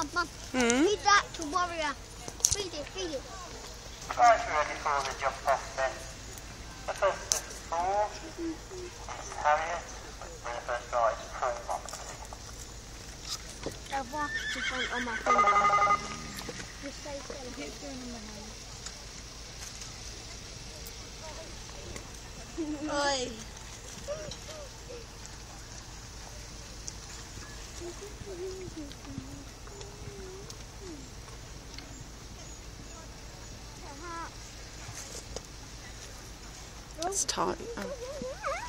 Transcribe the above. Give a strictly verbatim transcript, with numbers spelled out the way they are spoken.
Mum, Mum. Mm. Feed that to Warrior. Feed it, feed it. Guys, we're ready for the jump off then. The first is four. Harriet. And the first guy is Primo. I've washed the front on my finger. Just say so. It's going on my hand. Oi. It's tight. Oh.